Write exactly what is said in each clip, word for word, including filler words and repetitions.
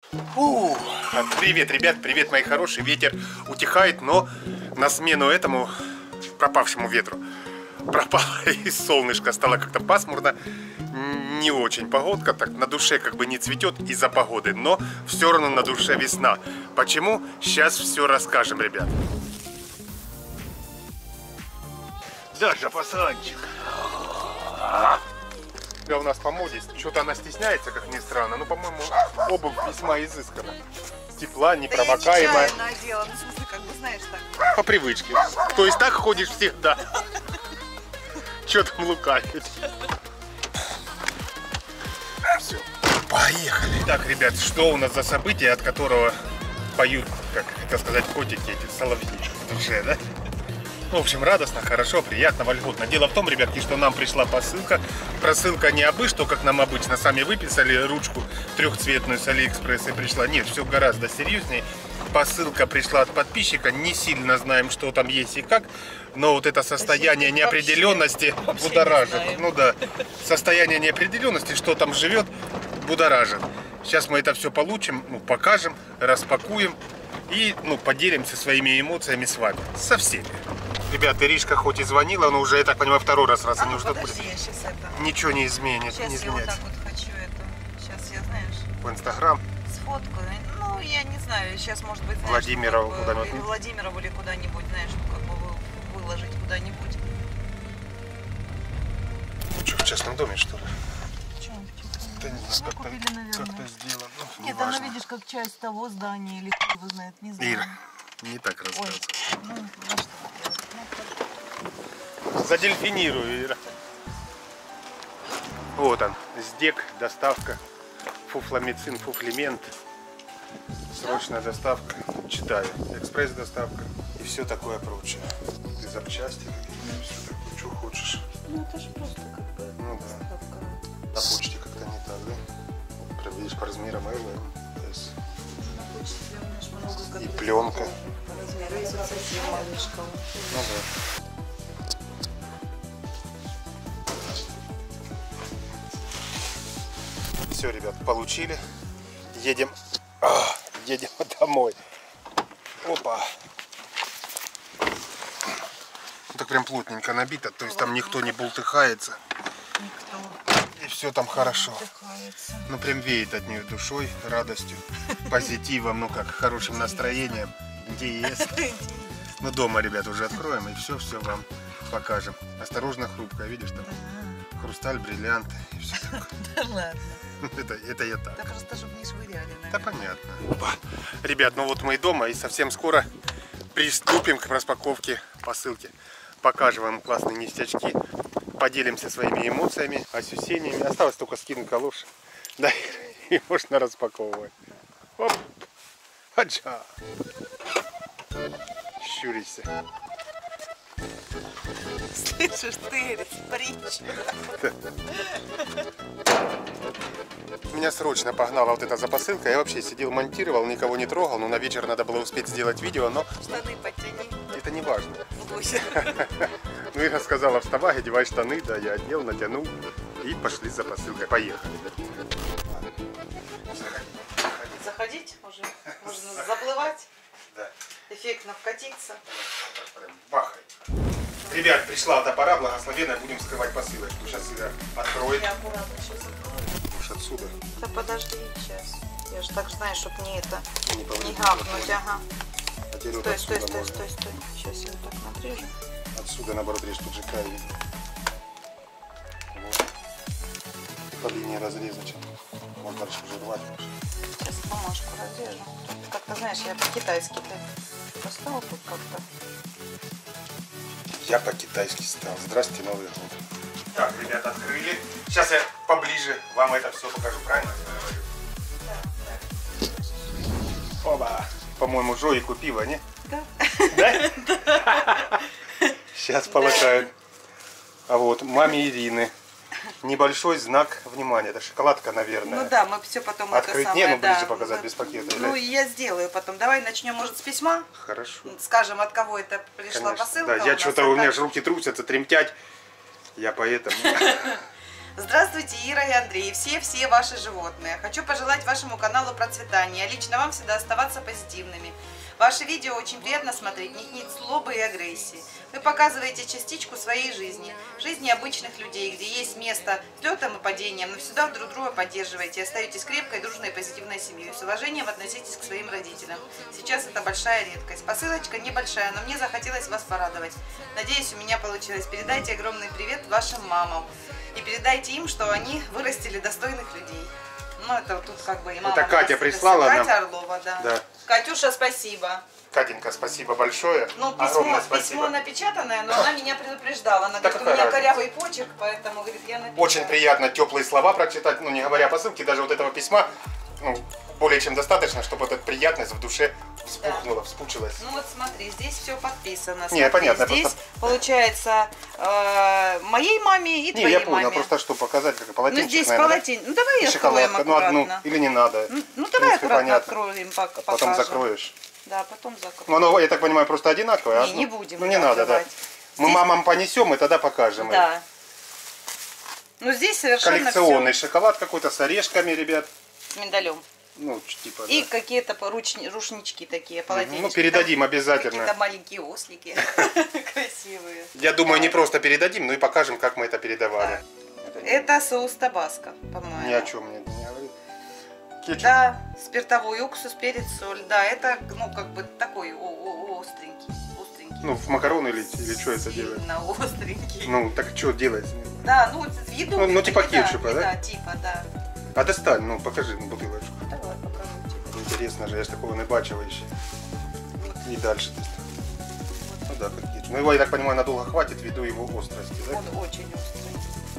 Фу. Привет, ребят, привет, мои хорошие. Ветер утихает, но на смену этому пропавшему ветру пропало и солнышко. Стало как-то пасмурно. Не очень погодка, так на душе как бы не цветет из-за погоды, но все равно на душе весна. Почему? Сейчас все расскажем, ребят. Даша, пацанчик. У нас по моде, что-то она стесняется, как ни странно, но, по-моему, обувь весьма изысканна. Тепла, непромокаемая. Да я надела, ну, в смысле, как бы, знаешь, так. По привычке. То есть так ходишь всегда. Что там лукавить? Все, поехали. Так, ребят, что у нас за событие, от которого поют, как это сказать, котики, эти соловьи в душе, да? В общем, радостно, хорошо, приятно, вольготно. Дело в том, ребятки, что нам пришла посылка. Просылка не абы что, как нам обычно. Сами выписали ручку трехцветную с Алиэкспресса и пришла. Нет, все гораздо серьезнее. Посылка пришла от подписчика. Не сильно знаем, что там есть и как. Но вот это состояние неопределенности будоражит. Ну да, состояние неопределенности, что там живет, будоражит. Сейчас мы это все получим, ну, покажем, распакуем. И, ну, поделимся своими эмоциями с вами. Со всеми. Ребята, Иришка хоть и звонила, но уже, я так понимаю, второй раз, раз а, они ну, уже подожди, я сейчас это... Ничего не изменит, сейчас не я вот изменяется. так вот хочу это... Сейчас я, знаешь... В Инстаграм. Сфоткаю. Ну, я не знаю, сейчас, может быть, знаешь... Владимира как бы, куда-нибудь. или Владимира или куда-нибудь, знаешь, как бы выложить куда-нибудь. Что, в частном доме, что ли? Да не знаю, как-то как сделано. Ну, нет, она, видишь, как часть того здания, или кто его знает, не знаю. Ира, не так рассказывай. Ну, ну, что ну, Задельфинирую, Ира. Вот он, СДЕК, доставка, фуфломицин, фуфлимент, срочная доставка, читаю, экспресс-доставка и все такое прочее. И запчасти, и все такое, что хочешь. ну, это же просто как бы... Ну да. доставка. На почте как-то не так, да? Проведешь по размерам L, S. На почте прям, знаешь, много, И пленка. по размеру, и вот совсем малышка. Ну да. Все, ребят, получили. Едем. А, едем домой. Опа. Ну, так прям плотненько набито, то есть там никто не бултыхается. Никто. И все там хорошо. Бултыхается. Ну прям веет от нее душой, радостью, позитивом, ну как, хорошим настроением. Где есть. Ну дома, ребят, уже откроем и все-все вам покажем. Осторожно, хрупкая, видишь там? Хрусталь, бриллианты и все такое. Да ладно. Это, это я так. Да просто, чтобы не швыряли, наверное. Да понятно. Опа. Ребят, ну вот мы и дома, и совсем скоро приступим к распаковке посылки. Покажем вам классные ништячки. Поделимся своими эмоциями, ощущениями. Осталось только скинуть калош. Да, и можно распаковывать. Оп. Аджа. Щуришься. Слышишь, ты, притч. Меня срочно погнала вот эта за посылка. Я вообще сидел, монтировал, никого не трогал. Но на вечер надо было успеть сделать видео, но... Штаны подтяни. Это не важно. Гуся. Ну, Ира сказала, вставай, одевай штаны. Да, я одел, натянул. И пошли за посылкой. Поехали. Заходить уже? Можно заплывать? Да. Эффектно вкатиться. Бахай. Ребят, пришла та пора благословенная. Будем скрывать посылочку. Сейчас Ира откроет. Я аккуратно сейчас открою. Уж отсюда. Да подожди сейчас. Я же так знаю, чтобы не это, Не, не гавкнуть, ага. А теперь вот Стой, стой, отсюда стой, можно. стой, стой. Сейчас я вот так надрежу. Отсюда, наоборот, режь пиджака и... Вот. По линии разрезать. Можно дальше уже рвать. Сейчас бумажку разрежу. Тут как-то, знаешь, я по-китайски ты поставил тут как-то. Я по-китайски стал. Здрасте, Новый год. Так, ребята, открыли. Сейчас я поближе вам это все покажу. Правильно я говорю? Да, Оба. По-моему, Жоику пиво, не? да. Да? Сейчас полакают. А вот маме Ирины. Небольшой знак внимания. Это шоколадка, наверное. Ну да, мы все потом Открыть? это Не, самое, ну ближе да, показать, мы- без пакета. Ну, или? я сделаю потом. Давай начнем, может, с письма. Хорошо. Скажем, от кого это пришла Конечно. посылка. Да, я у нас, что-то, а у меня как- же руки трусятся, тремтять. Я поэтому... Здравствуйте, Ира и Андрей, все-все ваши животные. Хочу пожелать вашему каналу процветания, лично вам всегда оставаться позитивными. Ваши видео очень приятно смотреть, них нет злобы и агрессии. Вы показываете частичку своей жизни, жизни обычных людей, где есть место взлетам и падениям, но всегда друг друга поддерживаете, остаетесь крепкой, дружной и позитивной семьей. С уважением относитесь к своим родителям. Сейчас это большая редкость. Посылочка небольшая, но мне захотелось вас порадовать. Надеюсь, у меня получилось. Передайте огромный привет вашим мамам. И передайте им, что они вырастили достойных людей. Ну, это вот тут как бы и мама. Это Катя прислала Катя нам. Орлова, да. Да. Катюша, спасибо. Катенька, спасибо большое. Ну, Огромное письмо, спасибо. письмо напечатанное, но она меня предупреждала. Она Так говорит, у какая меня разница? корявый почерк, поэтому, говорит, я написала. Очень приятно теплые слова прочитать, ну не говоря о посылке, даже вот этого письма, ну, более чем достаточно, чтобы эта приятность в душе вспухнула, вспучилась. Ну вот смотри, здесь все подписано. Не, Смотри, понятно, здесь просто- получается э, моей маме и Не, твоей я понял, маме. просто что показать, как Ну полотенчик, здесь наверное, да? полотенце. Ну давай И откроем шоколадка, ну одну, аккуратно. или не надо. Ну, ну В давай принципе, аккуратно понятно. откроем, пок- Потом покажем. закроешь. Да, потом закроем. Ну оно, я так понимаю, просто одинаковое. Не, а? не Ну, будем Ну не надо, да. открывать. Мы Здесь- мамам понесем и тогда покажем. их. Да. Ну здесь совершенно Коллекционный шоколад какой-то с орешками, ребят. все с миндалем. Ну, типа, И да. какие-то поручни- рушнички такие, полотенечки. Ну, передадим Там обязательно. Какие-то маленькие ослики. Красивые. Я думаю, не просто передадим, но и покажем, как мы это передавали. Это соус табаско, по-моему. Ни о чем мне не говорит. Кетчуп. Да, спиртовой уксус, перец, соль. Да, это, ну, как бы такой о- о- остренький. остренький. Ну, в макароны или, или что это делать? Сильно остренький. Ну, так что делать? Да, ну, в еду. Ну, ну, типа еда, кетчупа, да? Да, типа, да. А достань, ну, покажи ну, бутылочку. Давай покажу тебе. Интересно же, я ж такого не бачила еще. И дальше достань. Ну да, как кетчуп. Ну, его, я так понимаю, надолго хватит ввиду его острости, да? Он очень острый.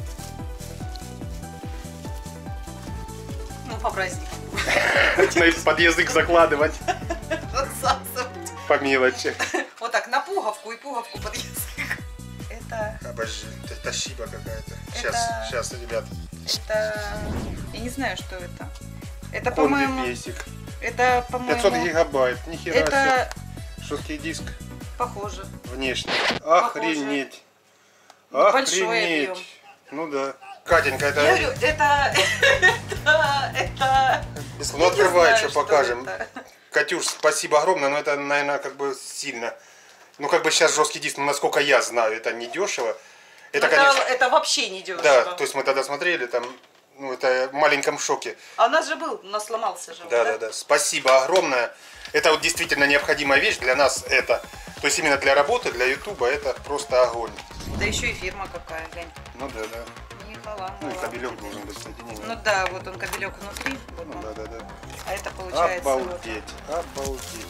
Ну, по празднику. Под язык закладывать Засасывать. по мелочи. Вот так, на пуговку и пуговку под язык. Это, Обожди, это щиба какая-то. Это- Сейчас, сейчас, ребят. это, я не знаю, что это. Это, Комби по-моему, бесик. это, пятьсот по-моему, гигабайт, нихера себе. это Жесткий диск похоже. внешний. Охренеть. Большой Охренеть. объем. Ну да. Катенька, это... Я говорю, это, это, это... Ну я не открывай, знаю, что покажем. это. Катюш, спасибо огромное, но это, наверное, как бы сильно. Ну как бы сейчас жесткий диск, ну насколько я знаю, это не дешево. Это, Это, конечно... это вообще не дешево. Да, то есть мы тогда смотрели, там, ну это в маленьком шоке. А у нас же был, у нас сломался же. он, Да, да, да. Спасибо огромное. Это вот действительно необходимая вещь для нас это. То есть именно для работы, для ютуба это просто огонь. Да еще и фирма какая, глянь. Ну да, да. Не халам. Ну и кабелек должен быть соединение. Ну да, вот он кабелек внутри, вот Ну он. да, да, да. А это получается. вот. Обалдеть, обалдеть.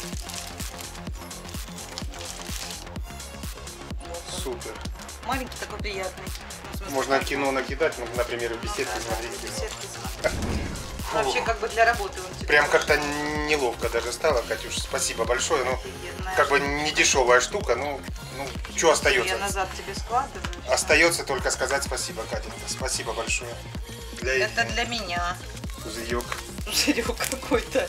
Супер. Маленький такой приятный. Ну, в смысле, Можно так, кино накидать, ну, например, в ну, беседке да, да, смотреть кино. беседки смотреть. Вообще как бы для работы он тебе. Прям как-то неловко даже стало, Катюш, спасибо большое. Ну, офигенная. как бы не дешевая штука, ну, ну что Я остается? назад тебе складываю. Остается только сказать спасибо, Катенька. Спасибо большое. Для Это для меня. Пузырек. Пузырек какой-то.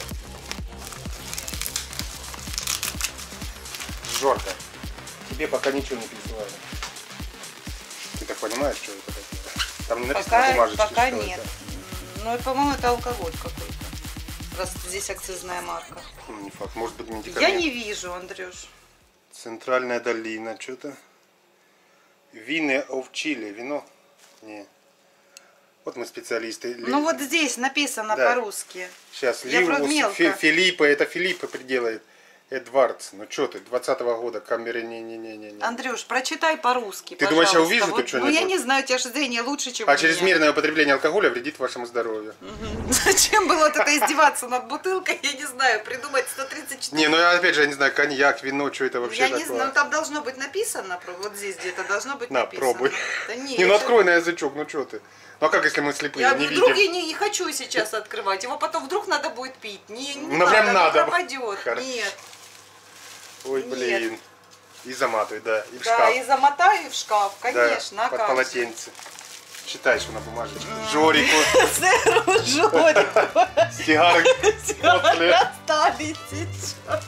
Жорка. Тебе пока ничего не присылали. Ты так понимаешь, что это такое? Там не написано на Пока, бумажечке, пока что нет. это. Ну, по-моему, это алкоголь какой-то. Раз здесь акцизная марка. Ну, не факт, может быть Я медикамент. не вижу, Андрюш. Центральная долина, что-то. Вины of Chile, вино? Не. Вот мы специалисты. Ну вот здесь написано Да. по-русски. Сейчас Я про- Ливус, мелко. Фи- Филиппа, это Филиппа приделает. Эдвардс, ну что ты, двадцатого года, камеры, не-не-не-не. Андрюш, прочитай по-русски, Ты думаешь, я пожалуйста. увижу Вот, тут что-нибудь? Ну, я не знаю, у тебя же зрение лучше, чем у А меня. чрезмерное употребление алкоголя вредит вашему здоровью. Мгм. Зачем было вот это издеваться над бутылкой, я не знаю, придумать сто тридцать четыре. Не, ну я опять же, я не знаю, коньяк, вино, что это вообще Я такое? не знаю, ну там должно быть написано, про- вот здесь где-то должно быть На, написано. пробуй. Да не, Не, ну я открой на язычок, ну что ты? Ну а как, если мы слепые, Я не вдруг видим? я не, не хочу сейчас открывать, его потом вдруг надо будет пить. Не, не Ну, надо, прям оно надо. пропадет. Хорошо. Нет. Ой, блин. И заматывай, да, и в Да, шкаф. и замотаю в шкаф, конечно, да, а под как же. полотенце. Читай, что на бумажечке. Жорику, Сэру Жорику. сигары после. Оставить сейчас.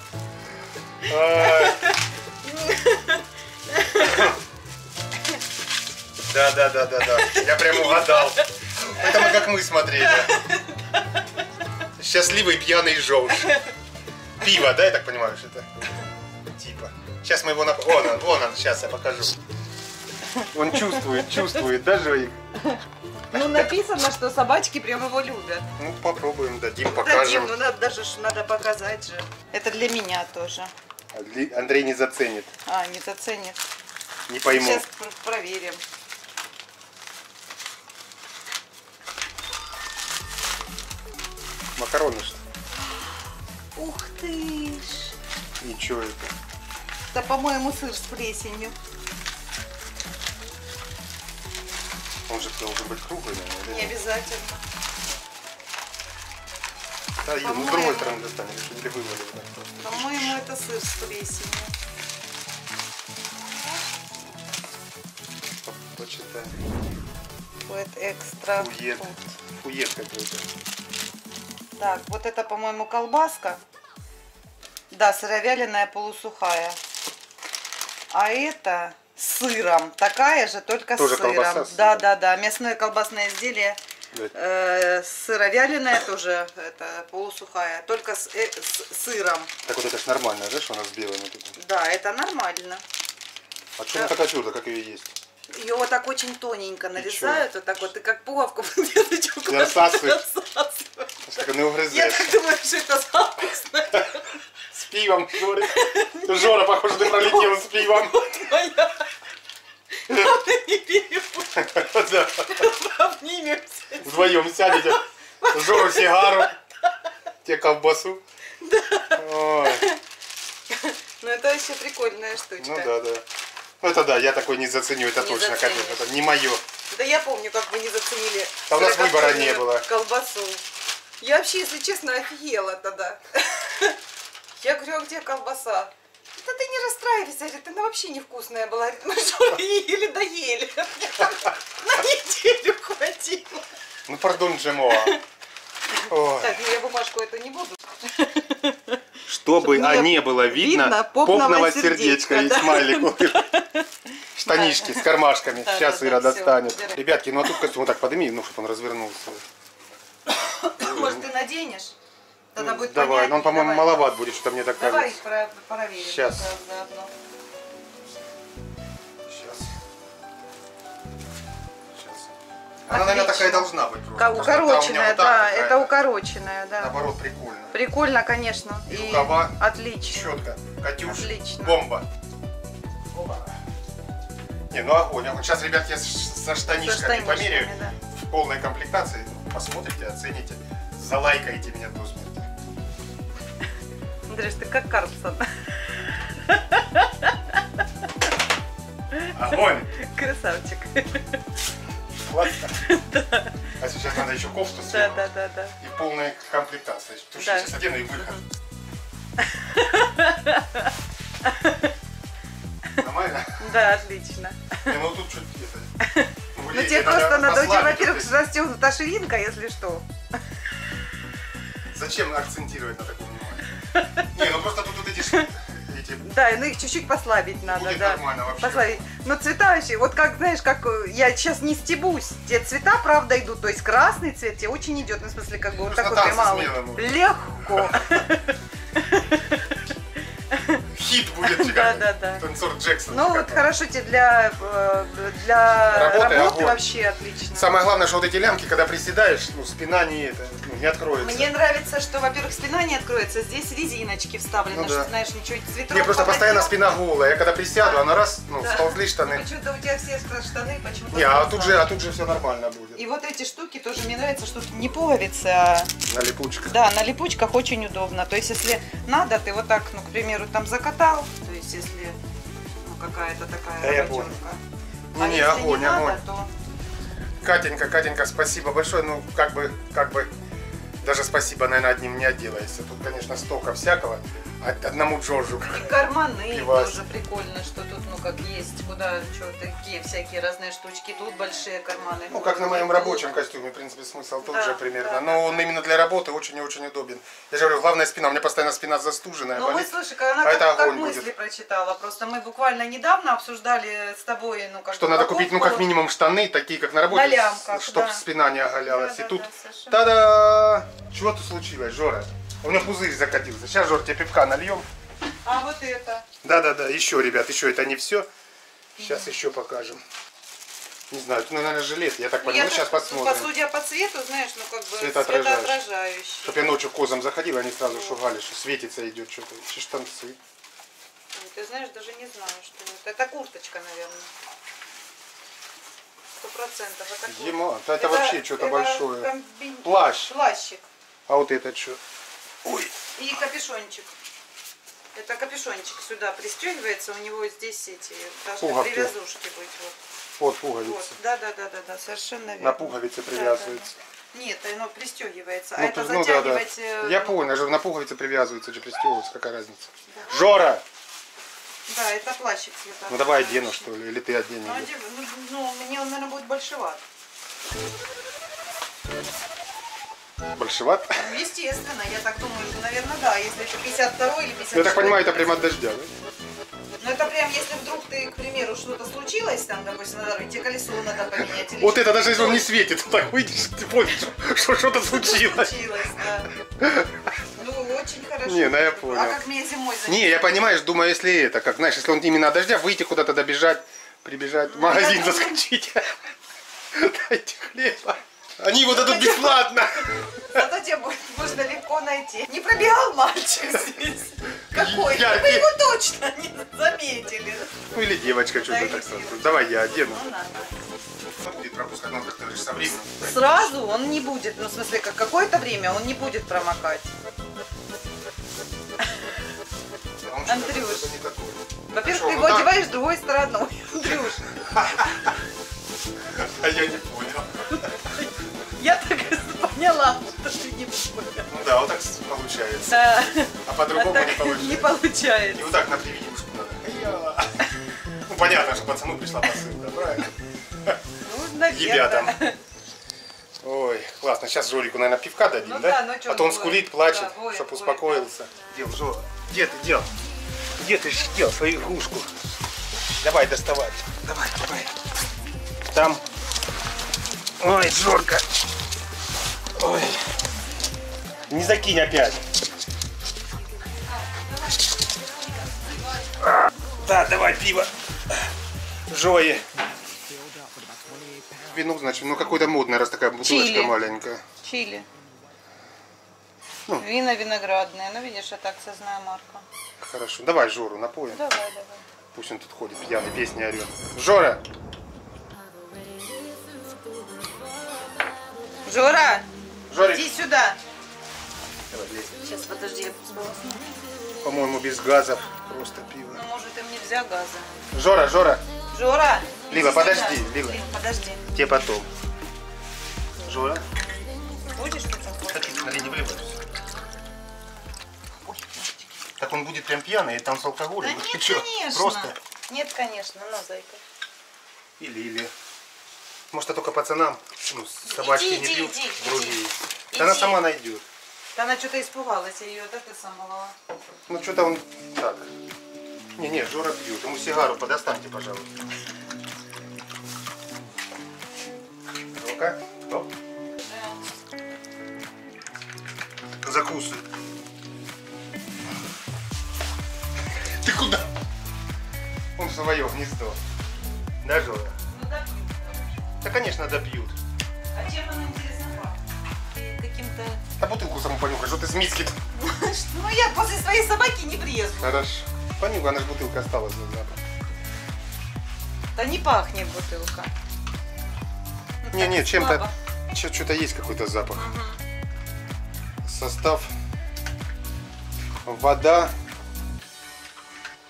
Ай. Да, да, да, да, да. Я прям угадал. Это мы как мы смотрели. Счастливый пьяный Жорж. Пиво, да, я так понимаю, что это? Типа. Сейчас мы его на... Вон он, вон он, сейчас я покажу. Он чувствует, чувствует, да, Жоик? Ну, написано, что собачки прям его любят. Ну, попробуем, дадим, покажем. Дадим, ну надо, даже ж надо показать же. Это для меня тоже. Андрей не заценит. А, не заценит. Не пойму. Сейчас проверим. Макароны что? Ух ты ж. И чё это? Это, по-моему, сыр с плесенью. Он же должен быть круглый, наверное. Не обязательно. Да, Юр, ну с другой стороны достанем, или вывалил. По-моему, это сыр с плесенью. Почитаем. Вот экстра. Фует. Фует какой-то. Так, вот это, по-моему, колбаска. Да, сыровяленая полусухая. А это с сыром. Такая же, только тоже с сыром. Колбаса с да, сыром. да, да. Мясное колбасное изделие. Э, сыровяленая тоже, это полусухая. Только с, э, с сыром. Так вот это ж нормально, да, что она с белыми тут? Да, это нормально. А что она такая твердая, как ее есть? Ее вот так очень тоненько нарезают, вот так вот, и как пуговку веточку Засасываешь. засасывают. Так не Я угрызаешь. так думаю, что это запах. С пивом, Жора. Жора, похоже, ты пролетел с пивом. Моя. Главное, не перепутать. Да. Обнимемся. Вдвоем сядете. Жору сигару. Тебе колбасу. Ой. Ну это вообще прикольная штучка. Ну да, да. Ну это да, я такой не заценю, это Не точно, заценишь. конечно, это не мое. Да я помню, как вы не заценили А у нас выбора сырокопченую не было. колбасу. Я вообще, если честно, офигела тогда. Я говорю, а где колбаса? Да ты не расстраивайся, говорит, она вообще невкусная была. Мы что, еле доели. На неделю хватило. Ну пардон, Джемоа. Ой. Так, ну я бумажку эту не буду. Чтобы Чтобы а, не не было видно, видно попного попного сердечка, сердечка и да. смайлик. Штанишки с кармашками. Да, Сейчас да, Ира да, достанет. всё, убирай. Ребятки, ну а тут костюм вот так подними, ну чтобы он развернулся. Может, ты наденешь? Тогда будет Давай, но он, понятнее. по-моему, Давай. маловат будет, что мне так Давай кажется. про- проверим. Сейчас. за- заодно. Сейчас. Сейчас. Она, наверное, Отлично. такая должна быть просто. Ка- Потому что та у меня Укороченная, вот так да, какая-то. это укороченная, да. Наоборот, прикольно. Прикольно, конечно. И рукава. Отлично. Четко. Катюш. Отлично. Бомба. Оба. Не, ну огонь, огонь. Сейчас, ребят, я с- со штанишками, Со штанишками, померяю. да. В полной комплектации. Посмотрите, оцените. Залайкайте меня до смерти. Андрюш, ты как Карпсон. Огонь! Красавчик. Классно. А сейчас надо еще кофту Да, сверху. да, да, да. И полная комплектация. Потому что Да. сейчас одену и выход. Нормально? Да, отлично. Не, ну тут что-то где-то. Ну тебе просто надо, у тебя, во-первых, расстегнута ширинка, если что. Зачем акцентировать на таком внимании? Не, ну просто тут вот эти ш- эти. Да, ну их чуть-чуть послабить надо, Будет да. нормально вообще. Послабить. Но цвета вообще, вот как, знаешь, как э, я сейчас не стебусь, те цвета, правда, идут, то есть красный цвет тебе очень идет, ну, в смысле, как бы вот Просто такой танцы прямо смело можно. легко. Хит будет тебе. Да, да, да. Танцор Джексон. Ну вот хорошо тебе для, э, для Работы, работы огонь. вообще отлично. Самое главное, что вот эти лямки, когда приседаешь, ну спина не, это, ну, не откроется. Мне нравится, что, во-первых, спина не откроется, здесь резиночки вставлены, Ну что, да. знаешь, ничего, цветов. Мне просто постоянно спина голая. Я когда присяду, Да. она раз, ну, Да. сползли штаны. Почему-то у тебя все штаны, почему-то... Не, а сползла. тут же, а тут же все нормально будет. И вот эти штуки тоже мне нравятся, что не пуговицы, а На липучках. да, на липучках очень удобно. То есть, если надо, ты вот так, ну, к примеру, там закатал, то есть, если ну, какая-то такая Да, я работенка. понял. А Не, если огонь, не огонь. надо, то... Катенька, Катенька, спасибо большое. Ну, как бы, как бы, даже спасибо, наверное, одним не отделаешься. Тут, конечно, столько всякого. Одному Джорджу. И карманы Пивас. тоже прикольно, что тут, ну, как есть, куда, что, такие всякие разные штучки. Тут большие карманы. Ну, как на моем рабочем костюме, в принципе, смысл тот Да, же примерно. да, Но да, он да. именно для работы очень и очень удобен. Я же говорю, главная спина. У меня постоянно спина застуженная. Ну, мы, болит. слушай, она А как, это как огонь мысли будет. прочитала. Просто мы буквально недавно обсуждали с тобой, ну, как Что бы, надо покупку. купить, ну, как минимум штаны, такие, как на работе, На лямках, чтобы да. спина не оголялась. Да, и да, тут, да, совершенно. та-да! Чего тут случилось, Жора? У меня пузырь закатился. Сейчас, Жор, тебе пивка нальем. А вот это. Да-да-да, еще, ребят, еще это не все. Сейчас еще покажем. Не знаю, это, наверное, жилет. Я так Ну, понимаю, я сейчас так, посмотрим. по- Судя по цвету, знаешь, ну, как бы Светоотражающий. светоотражающий. Чтоб я ночью к козам заходил, они сразу шугали, что светится идет что-то. Еще штанцы. Ой, ты знаешь, даже не знаю, что это. Это курточка, наверное. Сто процентов. Это куртка. Ема, да это вообще что-то это большое. комби- Плащ. Плащик. А вот это что? Ой. И капюшончик. Это капюшончик сюда пристегивается, у него здесь эти должны Пуговки. привязушки быть. Вот. Вот пуговицы. Вот. Да, да, да, да, да, совершенно верно. На пуговицы привязывается. Да, да, да. Нет, оно пристегивается. Ну, а это то- ну, да, да. затягивать. э, Я ну, понял, же на пуговицы привязываются, же пристегиваются, какая разница. Жора! Да, это плащик цвета. Ну давай одену, что ли, или ты одень Ну, её? одев- ну, ну, мне он, наверное, будет большеват. Большеват? Ну, естественно, я так думаю, что, наверное, да, если это пятьдесят второй или пятьдесят Ну, я так шестой. понимаю, это прямо от дождя, да? Ну, это прям, если вдруг ты, к примеру, что-то случилось, там, допустим, на дороге, тебе колесо надо поменять. Или Вот что-то это даже если он не такое. светит, так выйдешь, ты понял, что что-то случилось. Случилось, да. Ну, очень хорошо. Не, ну я понял. А как мне зимой занести? Не, я понимаешь, думаю, если это, как, знаешь, если он именно от дождя, выйти куда-то добежать, прибежать, в магазин я думаю- заскочить. Дайте хлеба. Они его дадут бесплатно. Зато тебе будет, можно легко найти. Не пробегал мальчик здесь? Какой? Я- Вы его точно не заметили. Ну или девочка что-то Да, так или сразу. девочка. Давай я одену. Ну, надо. Будет пропускать, ну как-то же со временем. Сразу он не будет, ну в смысле, как какое-то время он не будет промокать. А он что-то Андрюш. какой-то не такой. Во-первых, Хорошо, ты ну его так. одеваешь другой стороной. Андрюш, А я не понял. я так и поняла, что ты не понял. Ну да, вот так получается. Да. А по-другому А не так получается. не получается. И вот так на прививушку надо. Я. Ну понятно, что пацану пришла посылка, правильно? Ну, наверное. Ребятам. Ой, классно. Сейчас Жорику, наверное, пивка дадим, Ну да? да, ну чё а то он он скулит, воет. плачет, Да, воет, чтобы воет, успокоился. Дел, Жора, где ты дел? Где ты дел свою игрушку? Давай доставать. Давай, давай. Там. Ой, Жорка. Ой. Не закинь опять. А, да, давай пиво. Жои. Вино, значит, ну какой-то модный, раз такая бутылочка Чили. маленькая. Чили. Ну. Вина виноградные. Ну, видишь, я так знаю марку. Хорошо. Давай Жору напоим. Давай, давай. Пусть он тут ходит, пьяный, песни орет. Жора! Жора, Жорик! иди сюда. Давай, лезь. Сейчас, подожди, я сполосну. По-моему, без газов. Просто пиво. Ну, может, им нельзя газа. Жора, Жора! Жора! Лила, иди подожди, сюда. Лила. Лила, подожди. Тебе потом. Жора? Будешь ты такой? Хотите, налей, не выливайся. Так он будет прям пьяный, и там с алкоголем. Да Ты нет, чё, конечно. Просто? Нет, конечно. На, зайка. Или, или. Может, это только пацанам. Ну, собачки Иди, не иди, пьют, иди, другие. иди. Да она Иди. сама найдет. Да она что-то испугалась, я ее, да ты сама. Ну, что-то он так. Не-не, Жора пьет. Ему сигару подостаньте, пожалуйста. Ну-ка. Оп. Закусывай. Ты куда? Он в свое гнездо. Да, Жора? Ну да, пьют. Да, конечно, допьют. А чем она интересно пахнет? Каким-то... А бутылку саму понюхай, что ты с миски? Ну я после своей собаки не презу. Хорошо. Понюхай, она же бутылка осталась за запах. Да не пахнет бутылка. Ну, Не-не, так чем-то... слабо. Что-то есть какой-то запах. Состав. Вода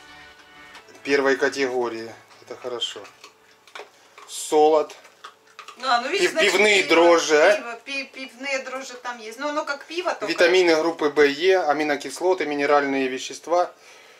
первой категории. Это хорошо. Солод. А, ну, видишь, Пив, значит, пивные пиво, дрожжи, пиво, пи, пивные дрожжи там есть. Ну, оно как пиво только. витамины группы В, Е, аминокислоты, минеральные вещества.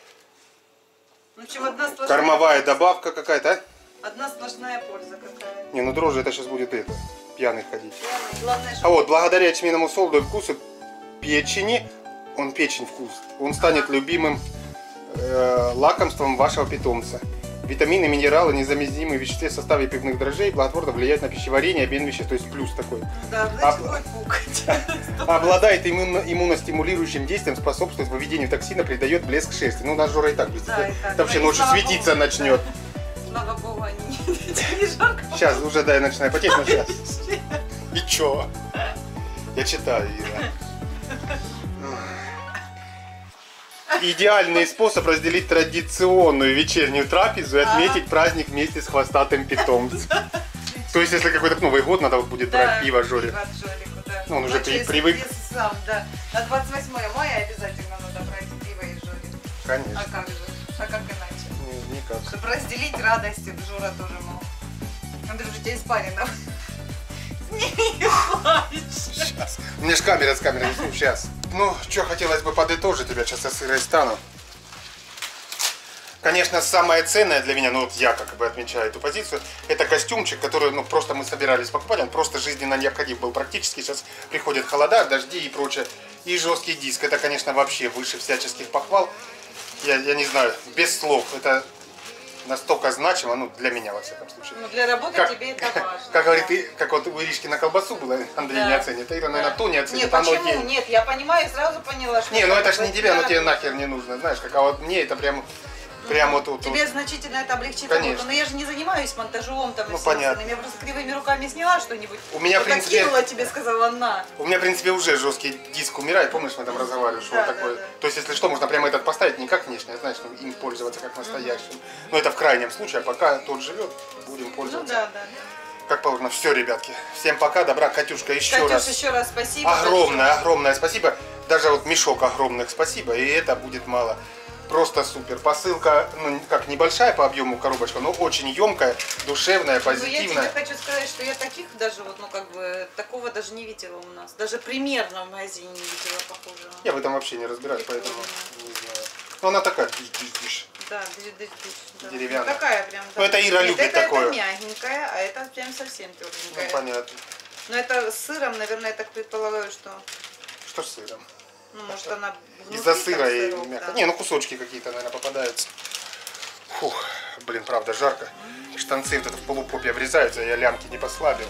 В общем, одна сплошная Кормовая польза. добавка какая-то, а? Одна сплошная польза какая. Не, ну дрожжи это сейчас будет это, пьяный ходить. Пьяный. Главное, А что... вот, благодаря ячменному солоду и вкусу печени, он печень вкус, он станет любимым э, лакомством вашего питомца. Витамины, минералы, незаместимые вещества в составе пивных дрожжей благотворно влияют на пищеварение, обмен веществ, то есть плюс такой. Да, значит, будет пукать. Обладает иммуно иммуностимулирующим действием, способствует выведению токсина, придает блеск шерсти. Ну, наш Жора и так блестит. Да, и так. Это вообще Ну, ночью слава светиться богу, начнет. Да. Слава богу, они не жарко. Сейчас, уже, да, я начинаю потеть, но сейчас. И чё? Я читаю, Ира. Идеальный способ разделить традиционную вечернюю трапезу и отметить праздник вместе с хвостатым питомцем. То есть, если какой-то Новый год, надо вот будет брать пиво Жоре. Пиво от Жорику, да. Ну, он уже Значит, при- привык. если сам, да. На двадцать восьмое мая обязательно надо брать пиво из Жорика. Конечно. А как же? А как иначе? Не- Никак. Чтобы разделить радость, Жора тоже мог. Андрюш, у тебя испарина. Сними плащ. Сейчас. У меня же камера с камерой. Ну, сейчас. Ну, что хотелось бы подытожить, тебя сейчас я сырой стану. Конечно, самое ценное для меня, ну вот я как бы отмечаю эту позицию, это костюмчик, который, ну, просто мы собирались покупать, он просто жизненно необходим был практически. Сейчас приходят холода, дожди и прочее. И жесткий диск, это, конечно, вообще выше всяческих похвал. Я, я не знаю, без слов, это настолько значимо, ну, для меня, во всяком случае. Ну, для работы Как, тебе это важно. как говорит, да. и, как вот у Иришки на колбасу было, Андрей Да. не оценит, а Ира, наверное, Да. то не оценит, Нет, оно почему? ей. Нет, я понимаю, сразу поняла, что... Не, ну это ж не для тебе, оно тебе работы. нахер не нужно, знаешь, как, а вот мне это прям, прям вот тут. Тебе вот. значительно это облегчит Конечно. работу. Но я же не занимаюсь монтажом там и Ну, всем понятно. остальным. Я просто кривыми руками сняла что-нибудь. У меня, в вот принципе- кинула тебе, сказала на. У меня, в принципе, уже жесткий диск умирает, помнишь, мы там разговаривали, что Да, вот такое. да, да. То есть, если что, можно прямо этот поставить, не как внешне, а знаешь, ну, им пользоваться как настоящим. Но это в крайнем случае, а пока тот живет, будем Ну пользоваться. да, да. Как положено. Все, ребятки. Всем пока, добра, Катюшка, еще Катюш, раз. еще раз спасибо. Огромное, большое. огромное спасибо. Даже вот мешок огромных спасибо, и это будет мало. Просто супер. Посылка, ну, как небольшая по объему коробочка, но очень емкая, душевная, Ну, я тебе позитивная. хочу сказать, что я таких даже, вот, ну, как бы, такого даже не видела у нас. Даже примерно в магазине не видела похожего. Я в этом вообще не разбираюсь, поэтому не знаю. Но она такая, диш-диш-диш. Да, дыш, дыш, дыш, да. Деревянная. Ну, такая прям. Да. Ну, это Ира Нет, любит это, такое. Это мягенькая, а это прям совсем Ну, тверденькая. понятно. Но это с сыром, наверное, я так предполагаю, что, Что с сыром? ну, может, она внутри Из-за там сыра и сырок, мягко. да. Не, ну кусочки какие-то, наверное, попадаются. Фух, блин, правда, жарко. Штанцы вот это в полупопе обрезаются, я лямки не послабил.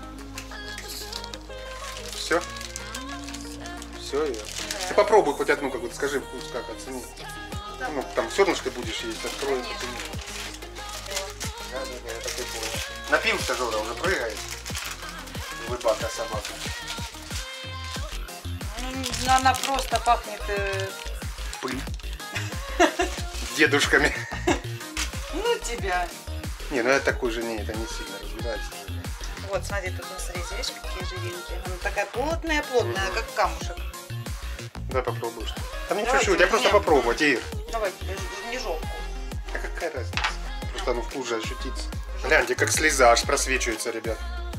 Все? Все, Ира? Ты попробуй хоть одну какую-то, скажи вкус, как оцени. Ну, там зернышко будешь есть, открой. оцени. Да, да, да, я так и понял. Напился Жора, уже прыгает. Лыбака собака. Ну, она просто пахнет... э, Пыль. Дедушками. Ну, тебя. Не, ну я такой же, не, это не сильно разбирается. Вот, смотри, тут на срезе, видишь, какие жиринки. Она такая плотная-плотная, как камушек. Давай попробуешь. Там не Давайте, чуть-чуть, я просто нет. попробовать, Ир. Давай тебе жопку. А какая разница? Просто оно вкус же ощутится. Гляньте, как слеза аж просвечивается, ребят.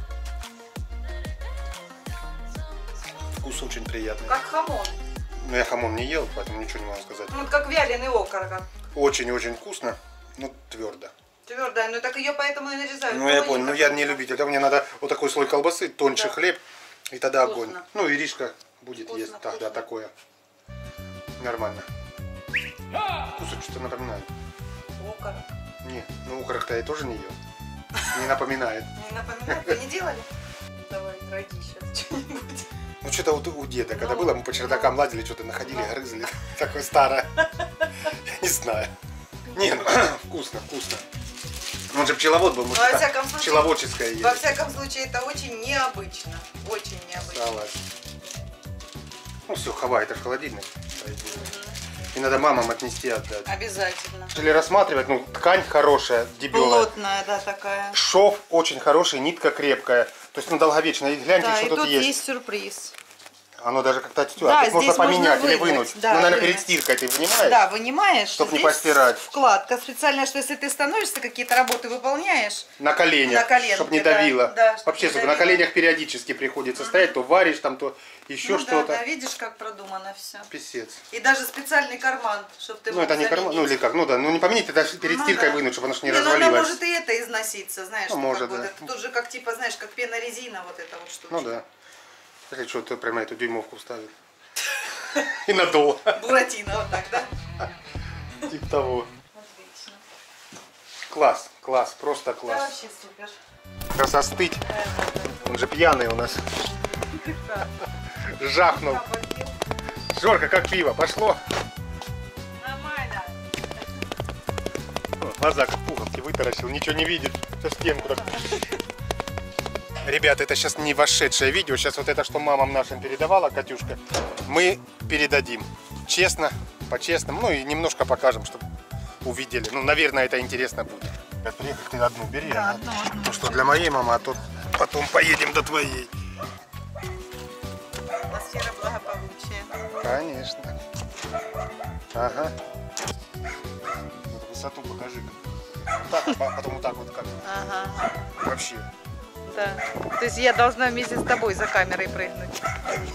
Вкус очень приятный. Как хамон. Но я хамон не ел, поэтому ничего не могу сказать. Ну, вот как вяленый окорок. Очень-очень вкусно, но твердо. Твердая, ну так ее поэтому и нарезают. Ну я понял, но я не любитель. А мне надо вот такой слой колбасы, тоньше Да. хлеб, и тогда Вкусно. огонь. Ну и Иришка будет Вкусно, есть тогда вкусно. такое. Нормально. Вкус что-то напоминает. Окорок. Не, ну укорок-то я тоже не ел. Не напоминает. Не напоминаю, вы не делали? Давай, роди сейчас что-нибудь. Ну что-то вот у деда, когда Ну, было, мы по чердакам лазили, что-то находили, ну. грызли. Такое старое. Я не знаю. Не, ну вкусно, вкусно. Он же пчеловод был, может, Во это всяком случае, пчеловодческое ели. Во всяком случае, это очень необычно. Очень необычно. Согласен. Ну все, хавай, это ж холодильник. И надо мамам отнести отдать. Обязательно. Или рассматривать, ну, ткань хорошая, дебелая. Плотная, да, такая. Шов очень хороший, нитка крепкая. То есть, ну, долговечная. И гляньте, Да, что и тут тут есть. есть сюрприз. Оно даже как-то отстёт. Да, а тут можно поменять можно или вынуть, вынуть. да, ну, наверное, вынуть. перед стиркой ты вынимаешь. Да, вынимаешь. Чтобы не Здесь постирать. Вкладка специальная, что если ты становишься, какие-то работы выполняешь. На коленях, На коленке, чтобы не да, давило. да, чтоб Вообще, не сука, давило. на коленях периодически приходится стоять, то варишь там, то еще Ну что-то. да, да, видишь, как продумано все. Писец. И даже специальный карман, чтобы ты Ну мог это не карман, ну заменить. или как, ну да, ну не поменять, это даже перед Ну, стиркой да. вынуть, чтобы оно ж не, Не, ну развалилось. она может и это износиться, знаешь, Ну, что может, как вот да. это тут же как типа, знаешь, как пенорезина вот эта вот штука. Ну да. Если что, то прямо эту дюймовку вставит. И надул. Буратино вот так, да? Типа того. Отлично. Класс, класс, просто Да, класс. вообще супер. Раз остыть. Он же пьяный у нас. Жахнул. Жорка, как пиво, пошло. Нормально. О, глаза как пуговки вытаращил, ничего не видит. Сейчас стенку так. Ребята, это сейчас не вошедшее видео. Сейчас вот это, что мамам нашим передавала Катюшка, мы передадим. Честно, по-честному. Ну и немножко покажем, чтобы увидели. Ну, наверное, это интересно будет. Приехать ты одну бери. Да, а? одну, одну. Ну что, для моей мамы, а то потом поедем до твоей. Атмосфера благополучия. Конечно. Ага. Вот высоту покажи. Вот так, а потом вот так вот как. Ага. Вообще. Да. То есть я должна вместе с тобой за камерой прыгнуть.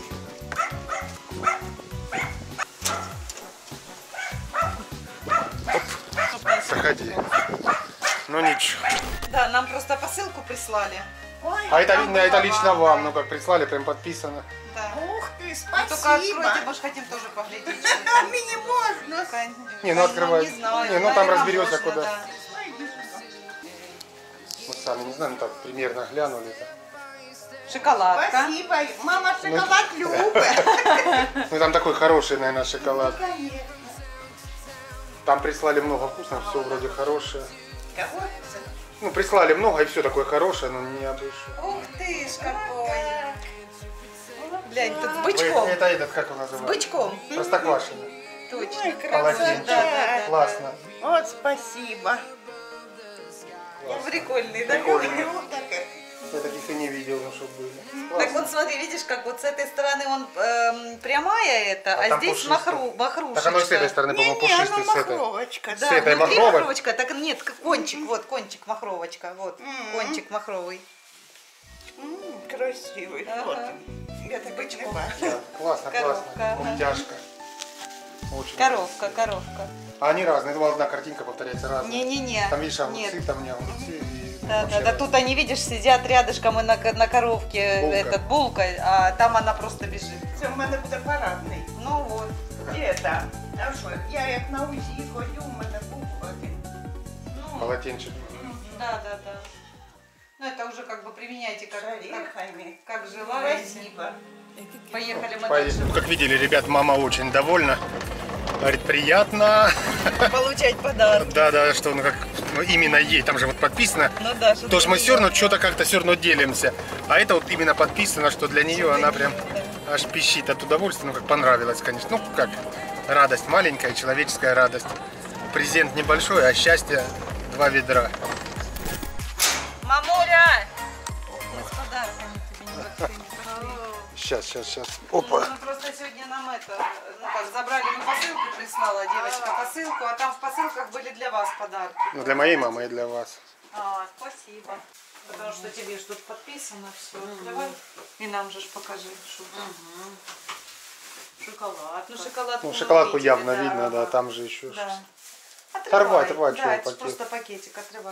Заходи. Ну ничего. Да, нам просто посылку прислали. А это, видно, это лично вам. Ну как прислали, прям подписано. Да. Ух ты, Ну, спасибо. только откройте, может хотим тоже поглядеть. что там. Мне не можно. Конечно. Не, ну открывай. Не знаю. Не, ну там Наверное, разберешься можно, куда. да. Мы сами не знаем, так примерно глянули. Шоколадка. Спасибо. Мама шоколад любит. Ну там такой хороший, наверное, шоколад. Там прислали много вкусного, все вроде хорошее. Кого? Ну прислали много и все такое хорошее, но не обычное. Ух ты ж какой. Глянь, тут с Вы- бычком. Это этот, как он С называется? бычком. Простоквашино. Точно. Ой, Полотенце. Да, да, да. Классно. Вот спасибо. Прикольный, да? Прикольно. Ну, так, Я таких и не видел, ну чтобы были. Так Классно. вот смотри, видишь, как вот с этой стороны он эм, прямая это, А а, там здесь пушистый. махру, махрушечка. Так оно и с этой стороны, по-моему, Не-не, пушистый, оно с этой. махровочка, С да. этой Внутри махровой? махровочка, так нет, как кончик, вот кончик махровочка, вот, М. кончик махровый. М, красивый. Ага. Вот. Я так Бычком. понимаю. Да, классно, Коровка, классно. ага. Мультяшка. Очень Коровка, коровка. А они разные, думал, одна картинка повторяется разная. Не-не-не, Там видишь, огурцы, нет. там не огурцы. И Да, вообще да, да, тут они, видишь, сидят рядышком и на, ко- на коровке Булка. этот булкой, а там она просто бежит. Це в мене буде парадний. Ну вот. Де там? А що, я як на УЗІ ходю, у мене був один. Ну, полотенчик. да, да, да. Ну это уже как бы применяйте как, С как, орехами. как желаете. Спасибо. Поехали мы Поедем. дальше Как видели, ребят, мама очень довольна. Говорит, приятно. получать подарки. Да, да, что ну как ну, именно ей, там же вот подписано. Ну да, что То, что для мы все равно неё. что-то как-то все равно делимся. А это вот именно подписано, что для нее она прям аж пищит от удовольствия. Ну как понравилось, конечно. Ну как радость маленькая, человеческая радость. Презент небольшой, а счастье два ведра. Мамуля! Я с подарками тебе небольшими. Сейчас, сейчас, сейчас. Ну, Опа. мы просто сегодня нам это, ну как, забрали, мы посылку прислала девочка посылку, а там в посылках были для вас подарки. Ну, для моей мамы и для вас. А, спасибо. Потому что тебе что-то подписано, все. Давай. И нам же ж покажи, что шоколад. Ну, шоколад. Ну, шоколадку явно видно, да, там же еще. Да. Отрывай, отрывай, да, чего это ж пакет. просто пакетик, отрывай.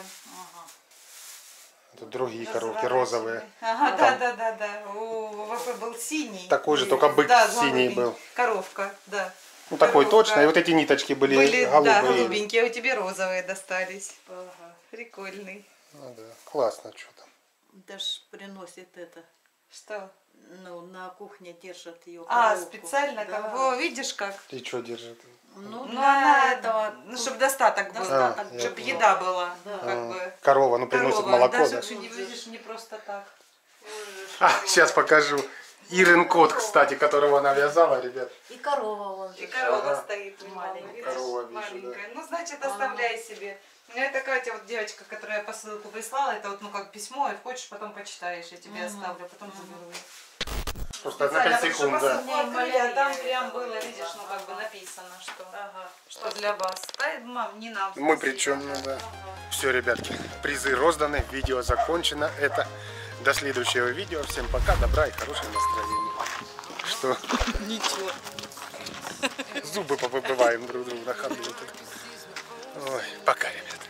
Тут другие коробки розовые. Ага, да, да, да, да. У ВВП был синий. Такой же, И- только бык да, синий голубенький. был. Коровка, да. Ну такой Коровка. точно. И вот эти ниточки были, Были, голубые. да, голубенькие, а у тебя розовые достались. Прикольный. Ну, да. Классно, что там. Даже приносит это. Что? Ну, на кухне держат ее. А, специально, да. как бы, видишь как? И что держит? Ну, Ну, для она, этого, ну, чтобы достаток был, Достаток был. чтобы А, еда была, Да. как А, бы. корова, ну приносит Корова, молоко, даже да? что не видишь, не просто так. А, сейчас покажу. Ирин кот, кстати, которого она вязала, ребят. И корова вон. И корова Ага. стоит маленькая, видишь, Корова вижу, маленькая. Ну, значит, оставляй себе. Ну, это Катя, вот девочка, которая посылку прислала, это вот, ну, как письмо, и хочешь, потом почитаешь, я тебе Мгм. оставлю, потом заберу. Просто на пять секунд, да. А там прям было, видишь, ну как бы написано, что, что для вас. Да, мам, не нам. Мы причем, ну да. Все, ребятки, призы розданы, видео закончено. Это до следующего видео. Всем пока, добра и хорошего настроения. Что? Ничего. Зубы повыбиваем друг другу на ходу. Ой, пока, ребят.